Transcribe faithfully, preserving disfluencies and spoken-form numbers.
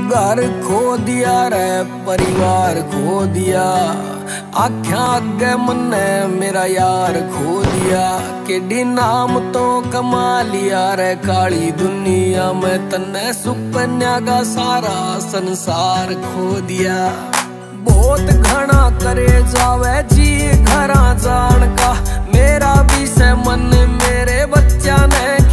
घर खो दिया रे परिवार खो दिया, आख्या आगे मन्ने मेरा यार खो दिया। केडी नाम तो कमा लिया रे काली दुनिया में, तन्ने सुपन्या का सारा संसार खो दिया। बहुत घना करे जावे जी घरा जान का, मेरा भी से मन मेरे बच्चा ने